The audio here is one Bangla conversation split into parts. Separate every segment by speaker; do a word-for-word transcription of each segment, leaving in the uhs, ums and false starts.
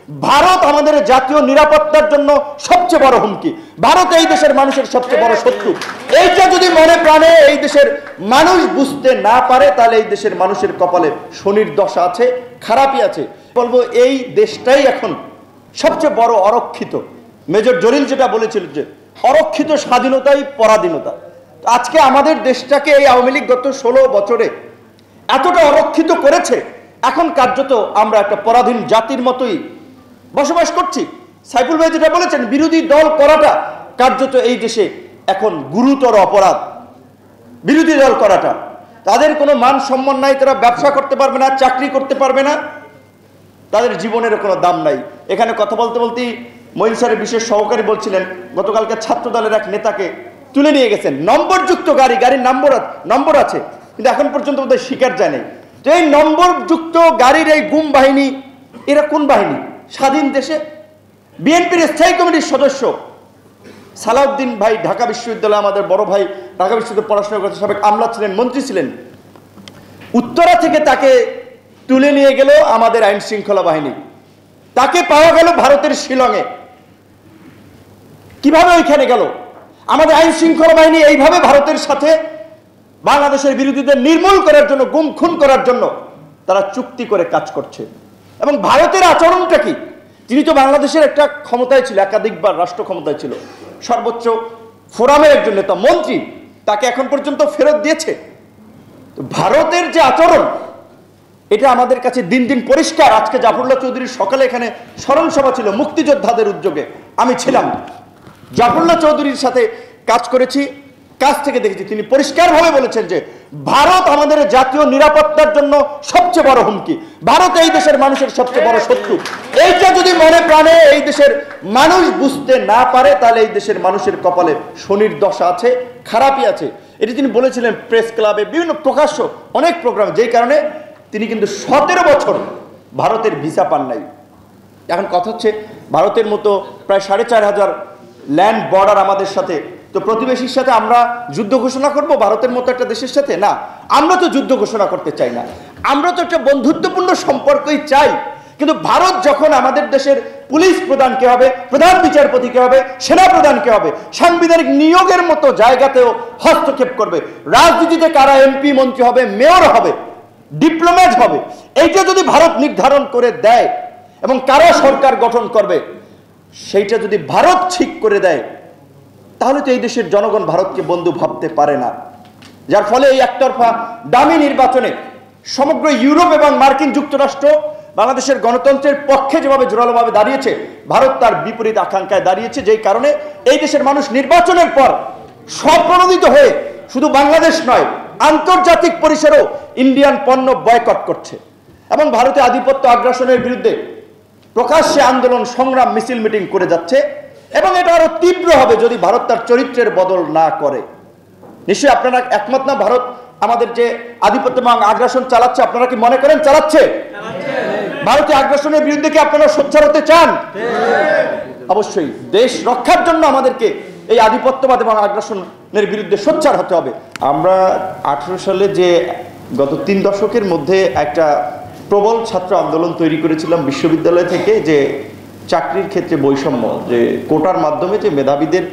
Speaker 1: ভারত আমাদের জাতীয় নিরাপত্তার জন্য সবচেয়ে বড় হুমকি, ভারত এই দেশের মানুষের সবচেয়ে বড় শত্রু। এইটা যদি মনে প্রাণে এই দেশের মানুষ বুঝতে না পারে, তাহলে এই দেশের মানুষের কপালে শনির দশা আছে, খারাপই আছে। বলবো এই দেশটাই এখন সবচেয়ে বড় অরক্ষিত। মেজর জলিল যেটা বলেছিল যে অরক্ষিত স্বাধীনতাই পরাধীনতা। আজকে আমাদের দেশটাকে এই আওয়ামী লীগ গত ষোলো বছরে এতটা অরক্ষিত করেছে, এখন কার্যত আমরা একটা পরাধীন জাতির মতোই বসবাস করছি। সাইফুল ভাই যেটা বলেছেন, বিরোধী দল করাটা কার্যত এই দেশে এখন গুরুতর অপরাধ। বিরোধী দল করাটা, তাদের কোনো মান সম্মান নাই, তারা ব্যবসা করতে পারবে না, চাকরি করতে পারবে না, তাদের জীবনের কোনো দাম নাই। এখানে কথা বলতে বলতেই মঈন স্যারের বিশেষ সহকারী বলছিলেন, গতকালকে ছাত্র দলের এক নেতাকে তুলে নিয়ে গেছেন, নম্বরযুক্ত গাড়ি, গাড়ির নম্বর নম্বর আছে, কিন্তু এখন পর্যন্ত বোধহয় স্বীকার যায় নাই। তো এই নম্বরযুক্ত গাড়ির এই গুম বাহিনী, এরা কোন বাহিনী? স্বাধীন দেশে বিএনপির স্থায়ী কমিটির সদস্য সালাউদ্দিন ভাই ঢাকা বিশ্ববিদ্যালয়ে, আমাদের বড় ভাই ঢাকা বিশ্ববিদ্যালয়ে পড়াশোনা করেছে, সাবেক আমলা ছিলেন, মন্ত্রী ছিলেন। উত্তরা থেকে তাকে তুলে নিয়ে গেল আমাদের আইন শৃঙ্খলা বাহিনী, তাকে পাওয়া গেল ভারতের শিলংয়ে। কিভাবে ওইখানে গেল? আমাদের আইন শৃঙ্খলা বাহিনী এইভাবে ভারতের সাথে বাংলাদেশের বিরোধীদের নির্মূল করার জন্য, গুম খুন করার জন্য তারা চুক্তি করে কাজ করছে। এবং ভারতের আচরণটা কি? তিনি তো বাংলাদেশের একটা ক্ষমতায় ছিল, একাধিকবার রাষ্ট্র ক্ষমতায় ছিল, সর্বোচ্চ ফোরামের একজন নেতা, মন্ত্রী, তাকে এখন পর্যন্ত ফেরত দিয়েছে। তো ভারতের যে আচরণ, এটা আমাদের কাছে দিন দিন পরিষ্কার। আজকে জাফরুল্লাহ চৌধুরীর সকালে এখানে স্মরণ সভা ছিল মুক্তিযোদ্ধাদের উদ্যোগে, আমি ছিলাম, জাফরুল্লাহ চৌধুরীর সাথে কাজ করেছি, কাছ থেকে দেখেছি। তিনি পরিষ্কারভাবে বলেছেন যে ভারত আমাদের জাতীয় নিরাপত্তার জন্য সবচেয়ে বড় হুমকি, ভারত এই দেশের মানুষের সবচেয়ে বড় শত্রু। এইটা যদি মনে প্রাণে এই দেশের মানুষ বুঝতে না পারে, তাহলে এই দেশের মানুষের কপালে শনির দশা আছে, খারাপই আছে। এটি তিনি বলেছিলেন প্রেস ক্লাবে, বিভিন্ন প্রকাশ্য অনেক প্রোগ্রামে, যেই কারণে তিনি কিন্তু সতেরো বছর ভারতের ভিসা পান নাই। এখন কথা হচ্ছে, ভারতের মতো প্রায় সাড়ে চার হাজার ল্যান্ড বর্ডার আমাদের সাথে, তো প্রতিবেশীর সাথে আমরা যুদ্ধ ঘোষণা করব ভারতের মতো একটা দেশের সাথে? না, আমরা তো যুদ্ধ ঘোষণা করতে চাই না, আমরা তো একটা বন্ধুত্বপূর্ণ সম্পর্কই চাই। কিন্তু ভারত যখন আমাদের দেশের পুলিশ প্রধান কে হবে, প্রধান বিচারপতি কে হবে, সেনা প্রধান কে হবে, সাংবিধানিক নিয়োগের মতো জায়গাতেও হস্তক্ষেপ করবে, রাজনীতিতে কারা এমপি মন্ত্রী হবে, মেয়র হবে, ডিপ্লোম্যাট হবে, এইটা যদি ভারত নির্ধারণ করে দেয় এবং কারা সরকার গঠন করবে সেইটা যদি ভারত ঠিক করে দেয়, তাহলে তো এই দেশের জনগণ ভারতকে বন্ধু ভাবতে পারে না। যার ফলে এই একতরফা দামি নির্বাচনে সমগ্র ইউরোপ এবং মার্কিন যুক্তরাষ্ট্র বাংলাদেশের গণতন্ত্রের পক্ষে যেভাবে জোরালোভাবে দাঁড়িয়েছে, ভারত তার বিপরীত আকাঙ্ক্ষায় দাঁড়িয়েছে, যেই কারণে এই দেশের মানুষ নির্বাচনের পর স্বপ্রণোদিত হয়ে শুধু বাংলাদেশ নয়, আন্তর্জাতিক পরিসরেও ইন্ডিয়ান পণ্য বয়কট করছে এবং ভারতে আধিপত্য আগ্রাসনের বিরুদ্ধে প্রকাশ্যে আন্দোলন, সংগ্রাম, মিছিল, মিটিং করে যাচ্ছে। এবং এটা আরো তীব্র হবে যদি ভারত তার চরিত্রের বদল না করে। নিশ্চয়ই আপনারা একমত না, ভারত আমাদের যে আধিপত্য এবং আগ্রাসন চালাচ্ছে, আপনারা কি মনে করেন চালাচ্ছে? ভারতীয় আগ্রাসনের বিরুদ্ধে কি আপনারা সোচ্চার হতে চান? অবশ্যই দেশ রক্ষার জন্য আমাদেরকে এই আধিপত্যবাদ এবং আগ্রাসনের বিরুদ্ধে সোচ্চার হতে হবে। আমরা আঠারো সালে যে গত তিন দশকের মধ্যে একটা প্রবল ছাত্র আন্দোলন তৈরি করেছিলাম বিশ্ববিদ্যালয় থেকে, যে চাকরির ক্ষেত্রে বৈষম্য, যে কোটার মাধ্যমে যে মেধাবীদের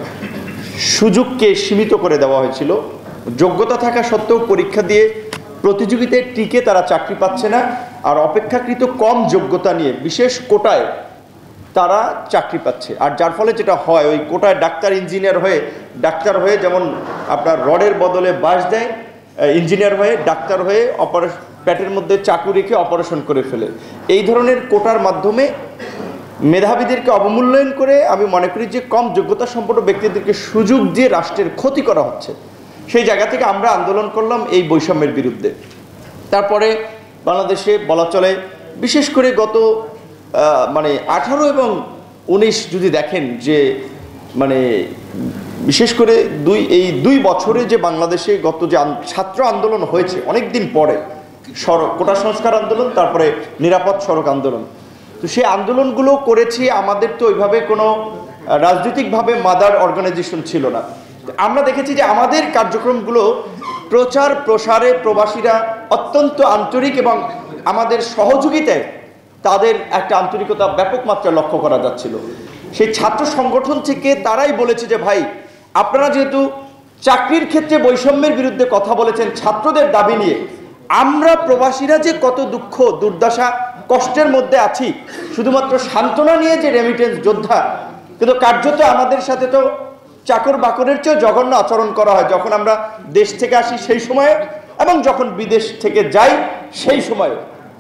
Speaker 1: সুযোগকে সীমিত করে দেওয়া হয়েছিল, যোগ্যতা থাকা সত্ত্বেও পরীক্ষা দিয়ে প্রতিযোগিতায় টিকে তারা চাকরি পাচ্ছে না, আর অপেক্ষাকৃত কম যোগ্যতা নিয়ে বিশেষ কোটায় তারা চাকরি পাচ্ছে। আর যার ফলে যেটা হয়, ওই কোটায় ডাক্তার ইঞ্জিনিয়ার হয়ে ডাক্তার হয়ে যেমন আপনার রডের বদলে বাঁশ দেয়, ইঞ্জিনিয়ার হয়ে ডাক্তার হয়ে অপারেশন পেটের মধ্যে চাকু রেখে অপারেশন করে ফেলে। এই ধরনের কোটার মাধ্যমে মেধাবীদেরকে অবমূল্যায়ন করে আমি মনে করি যে কম যোগ্যতা সম্পন্ন ব্যক্তিদেরকে সুযোগ দিয়ে রাষ্ট্রের ক্ষতি করা হচ্ছে। সেই জায়গা থেকে আমরা আন্দোলন করলাম এই বৈষম্যের বিরুদ্ধে। তারপরে বাংলাদেশে বলা চলে বিশেষ করে গত মানে আঠারো এবং উনিশ যদি দেখেন, যে মানে বিশেষ করে দুই এই দুই বছরে যে বাংলাদেশে গত যে ছাত্র আন্দোলন হয়েছে অনেক দিন পরে, সড়ক কোটা সংস্কার আন্দোলন, তারপরে নিরাপদ সড়ক আন্দোলন, তো সেই আন্দোলনগুলো করেছি। আমাদের তো ওইভাবে কোনো রাজনৈতিকভাবে মাদার অর্গানাইজেশন ছিল না। আমরা দেখেছি যে আমাদের কার্যক্রমগুলো প্রচার প্রসারে প্রবাসীরা অত্যন্ত আন্তরিক এবং আমাদের সহযোগিতায় তাদের একটা আন্তরিকতা ব্যাপক মাত্রায় লক্ষ্য করা যাচ্ছিল। সেই ছাত্র সংগঠন থেকে তারাই বলেছে যে ভাই, আপনারা যেহেতু চাকরির ক্ষেত্রে বৈষম্যের বিরুদ্ধে কথা বলেছেন ছাত্রদের দাবি নিয়ে, আমরা প্রবাসীরা যে কত দুঃখ দুর্দশা কষ্টের মধ্যে আছি, শুধুমাত্র সান্ত্বনা নিয়ে যে রেমিটেন্স যোদ্ধা, কিন্তু কার্যত আমাদের সাথে তো চাকর বাকরের চেয়েও জঘন্য আচরণ করা হয় যখন আমরা দেশ থেকে আসি সেই সময়ে, এবং যখন বিদেশ থেকে যাই সেই সময়ে।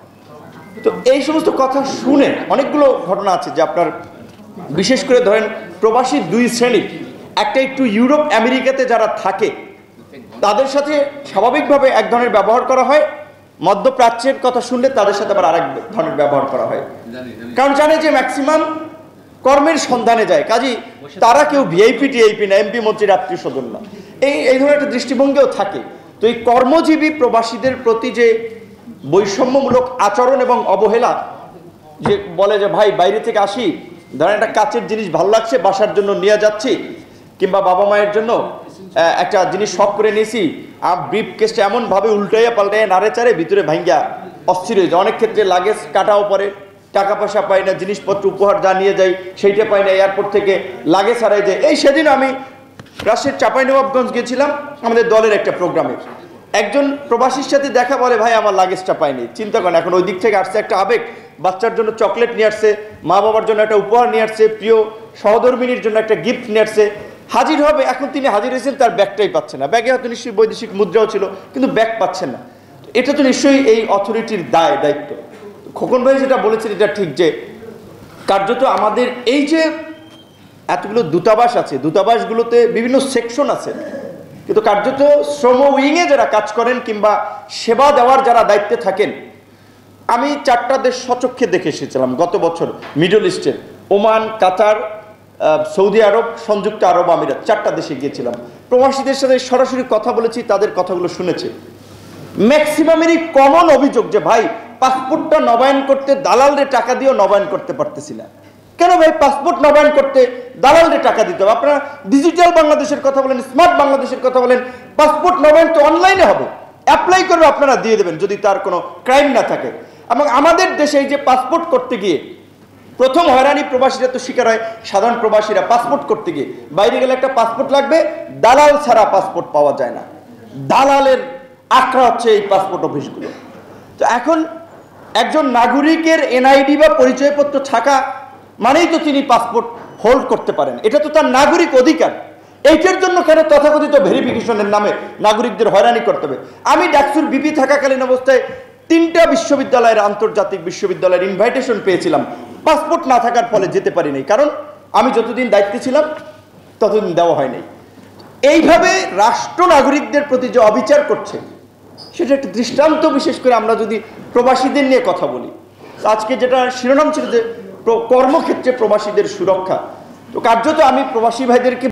Speaker 1: তো এই সমস্ত কথা শুনে অনেকগুলো ঘটনা আছে যে আপনার, বিশেষ করে ধরেন প্রবাসী দুই শ্রেণীর, একটা একটু ইউরোপ আমেরিকাতে যারা থাকে তাদের সাথে স্বাভাবিকভাবে এক ধরনের ব্যবহার করা হয়, মধ্যপ্রাচ্যের কথা শুনলে তাদের সাথে আবার আরেক ধরনের ব্যবহার করা হয়, কারণ জানে যে ম্যাক্সিমাম কর্মের সন্ধানে যায়, কাজী তারা কেউ ভিআইপি টিআইপি না, এমপি মন্ত্রীর আত্মীয় স্বজন না, এই এই ধরনের একটা দৃষ্টিভঙ্গিও থাকে। তো এই কর্মজীবী প্রবাসীদের প্রতি যে বৈষম্যমূলক আচরণ এবং অবহেলা, যে বলে যে ভাই বাইরে থেকে আসি, ধরেন একটা কাচের জিনিস ভালো লাগছে বাসার জন্য নিয়ে যাচ্ছি, কিংবা বাবা মায়ের জন্য একটা জিনিস শখ করে নিয়েছি, আর ব্রিফ কেসটা এমনভাবে উল্টাইয়া পাল্টাইয়া নাড়ে চারে ভিতরে ভাঙ্গা অস্থির হয়ে যায়। অনেক ক্ষেত্রে লাগেজ কাটাও পরে, টাকা পয়সা পাই না, জিনিসপত্র উপহার যা নিয়ে যাই সেইটা পাই না, এয়ারপোর্ট থেকে লাগেজ হারাই যায়। এই সেদিন আমি রাজশাহীর চাঁপাইনবাবগঞ্জ গেছিলাম আমাদের দলের একটা প্রোগ্রামে, একজন প্রবাসীর সাথে দেখা, বলে ভাই আমার লাগেজটা পাইনি। চিন্তা করেন, এখন ওই দিক থেকে আসছে একটা আবেগ, বাচ্চার জন্য চকলেট নিয়ে আসছে, মা বাবার জন্য একটা উপহার নিয়ে আসছে, প্রিয় সহধর্মিনীর জন্য একটা গিফট নিয়ে আসছে, হাজির হবে। এখন তিনি হাজির হয়েছেন, তার ব্যাগটাই পাচ্ছেন না, ব্যাগে হয়তো নিশ্চয়ই বৈদেশিক মুদ্রাও ছিল, কিন্তু ব্যাগ পাচ্ছেন না। এটা তো নিশ্চয়ই এই অথরিটির দায় দায়িত্ব। খোকন ভাই যেটা বলেছেন এটা ঠিক, যে কার্যত আমাদের এই যে এতগুলো দূতাবাস আছে, দূতাবাসগুলোতে বিভিন্ন সেকশন আছে, কিন্তু কার্যত শ্রম উইংয়ে যারা কাজ করেন কিংবা সেবা দেওয়ার যারা দায়িত্বে থাকেন, আমি চারটা দেশ সচক্ষে দেখে এসেছিলাম গত বছর, মিডল ইস্টের ওমান, কাতার, সৌদি আরব, সংযুক্ত আরব আমিরাত, চারটা দেশে গিয়েছিলাম। প্রবাসীদের সাথে সরাসরি কথা বলেছি, তাদের কথাগুলো শুনেছি। ম্যাক্সিমামেরই কমন অভিযোগ যে ভাই পাসপোর্টটা নবায়ন করতে দালালদের টাকা দিয়েও নবায়ন করতে পারতেছি না। কেন ভাই পাসপোর্ট নবায়ন করতে দালালদের টাকা দিতে হবে? আপনারা ডিজিটাল বাংলাদেশের কথা বলেন, স্মার্ট বাংলাদেশের কথা বলেন, পাসপোর্ট নবায়ন তো অনলাইনে হবে, অ্যাপ্লাই করবে আপনারা দিয়ে দেবেন যদি তার কোনো ক্রাইম না থাকে। এবং আমাদের দেশে এই যে পাসপোর্ট করতে গিয়ে প্রথম হয়রানি প্রবাসীরা তো শিকার হয়, সাধারণ প্রবাসীরা পাসপোর্ট করতে গিয়ে বাইরে গেলে একটা পাসপোর্ট লাগবে, দালাল ছাড়া পাসপোর্ট পাওয়া যায় না, দালালের আখড়া হচ্ছে এই পাসপোর্ট অফিসগুলো। তো এখন একজন নাগরিকের এনআইডি বা পরিচয়পত্র থাকা মানেই তো তিনি পাসপোর্ট হোল্ড করতে পারেন, এটা তো তার নাগরিক অধিকার। এইটার জন্য কেন তথাকথিত ভেরিফিকেশনের নামে নাগরিকদের হয়রানি করতে হবে? আমি ডাকসুর বিপি থাকাকালীন অবস্থায় তিনটা বিশ্ববিদ্যালয়ের, আন্তর্জাতিক বিশ্ববিদ্যালয়ের ইনভাইটেশন পেয়েছিলাম, পাসপোর্ট না থাকার ফলে যেতে পারিনি, কারণ আমি যতদিন দায়িত্বে ছিলাম ততদিন দেওয়া হয়নি। এইভাবে রাষ্ট্র নাগরিকদের প্রতি যে অবিচার করছে সেটা একটা দৃষ্টান্ত। বিশেষ করে আমরা যদি প্রবাসীদের নিয়ে কথা বলি, আজকে যেটা শিরোনাম ছিল যে কর্মক্ষেত্রে প্রবাসীদের সুরক্ষা, তো কার্যত আমি প্রবাসী ভাইদেরকে